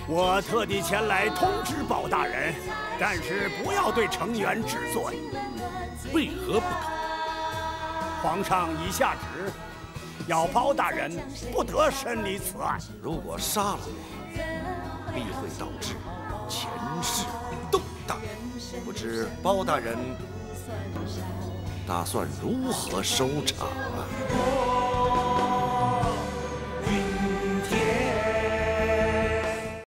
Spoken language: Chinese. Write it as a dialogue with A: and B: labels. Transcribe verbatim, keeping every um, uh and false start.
A: 我特地前来通知包大人，但是不要对成员治罪。
B: 为何不可？
A: 皇上已下旨，要包大人不得审理此案。
B: 如果杀了我，必会导致前世动荡。不知包大人打算如何收场啊？